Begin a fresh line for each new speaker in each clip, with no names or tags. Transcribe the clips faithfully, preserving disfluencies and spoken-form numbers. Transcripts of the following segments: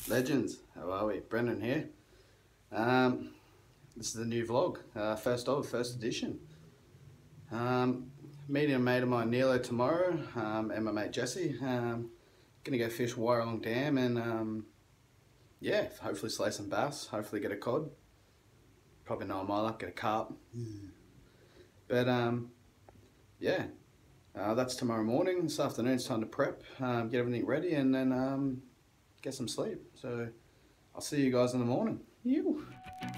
Legends, how are we? Brendan here. Um, this is the new vlog, uh, first of, first edition. Um, meeting a mate of mine, Nilo, tomorrow, um, and my mate Jesse. Um, gonna go fish Wyralong Dam and um, yeah, hopefully slay some bass, hopefully get a cod. Probably know my luck, get a carp. But um, yeah, uh, that's tomorrow morning. This afternoon it's time to prep, um, get everything ready, and then um, get some sleep. So I'll see you guys in the morning. Ew.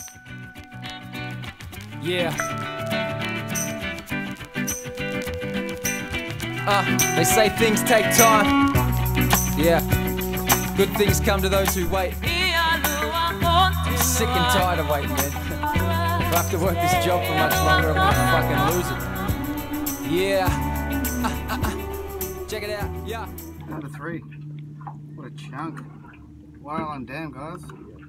Yeah. Uh, they say things take time. Yeah. Good things come to those who wait. I'm sick and tired of waiting, man. If I have to work this job for much longer, I'm gonna fucking lose it. Yeah. Uh, uh, uh. Check it out. Yeah.
Number three. What a chunk. Wyralong Dam, guys.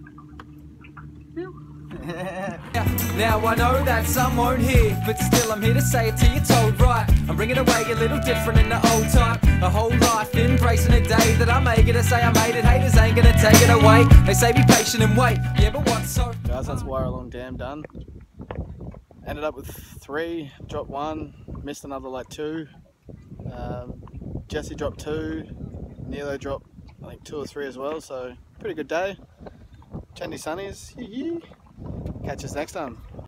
Yeah. Now I know that some won't hear, but still I'm here to say it till you're told right. I'm bringing away a little different in the old time. A whole life embracing a day that I make it. To say I made it, haters ain't gonna take it away. They say be patient and wait. Yeah, but what so?
Guys, that's Wyralong Dam done. Ended up with three, dropped one, missed another like two. Um, Jesse dropped two, Nilo dropped I think two or three as well, so pretty good day. Chandy sunnies. Catch us next time.